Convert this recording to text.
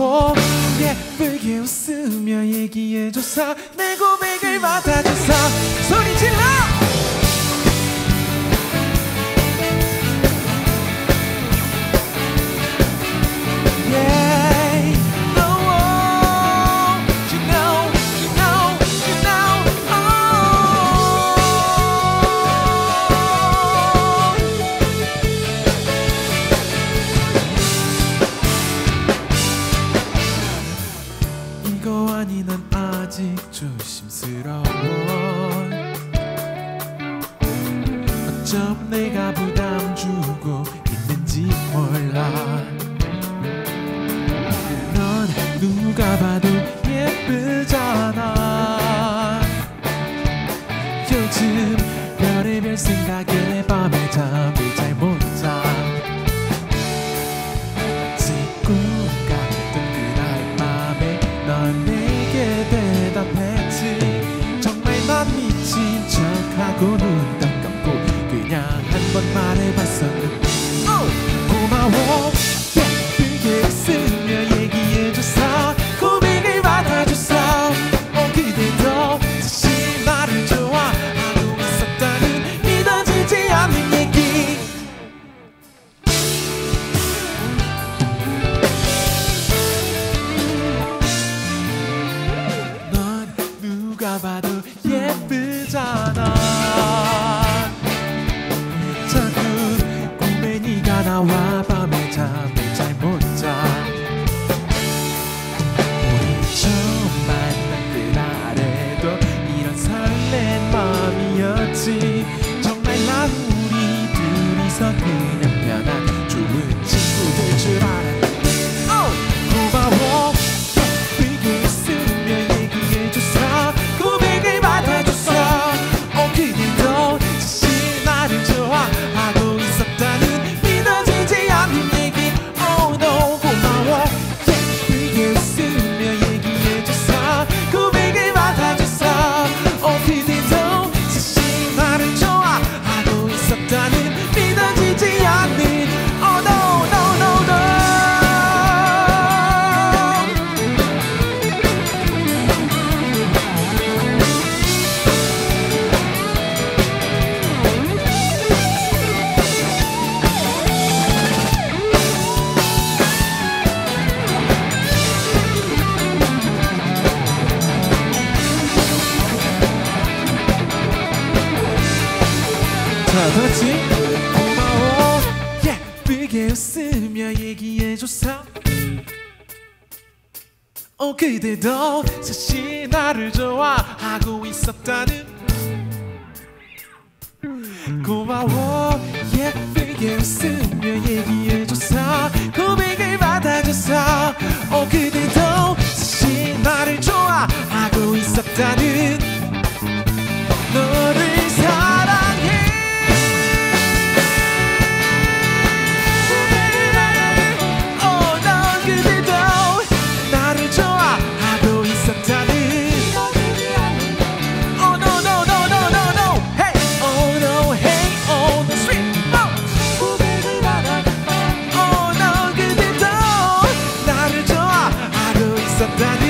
고마워. 예쁘게 웃으며 얘기해줘서 내 고백을 받아줘서 소리 질러. 난 아직 조심스러워. 어쩜 내가 부담 주고 있는지 몰라. 넌 누가 봐도 예쁘잖아. 요즘 별의별 생각에 밤에 잠을 잘 못 자. 꿈 같던 그날 밤에 넌 대답했지. 정말 난 미친 척하고 눈 딱 감고 그냥 한 번 말해봤었는데 고마워. 예쁘게 웃으며 얘기해줘서 고백을 받아줘서 그대도 다시 나를 좋아하고 있었다는 믿어지지 않는 얘기. 누가 봐도 예쁘잖아. 자꾸 꿈에 네가 나와 밤에 잠을 잘 못 자. 우리 처음 만난 그날에도 이런 설렌 마음이었지. 정말 난 우리 둘이서 그냥 편한 좋은 친구들 줄 알았는데 고마워. 예쁘게 웃으며 얘기해줘서 고백을 받아줬어. 그대도 다시 나를 좋아하고 있었다는 믿어지지 않는 얘기. Oh no. 고마워. 예쁘게 웃으며 얘기해줘서 고백을 받아줬어. 그대도 다시 나를 좋아하고 있었다는 믿어지지 않는 Oh no no no no. 그렇지? 고마워. 예쁘게 웃으며 얘기해줘서 그대도 사실 나를 좋아하고 있었다는 고마워. 예쁘게 웃으며 얘기해줘서 고백을 받아줘서 그대도 사실 나를 좋아하고 있었다는 너를 사랑해. that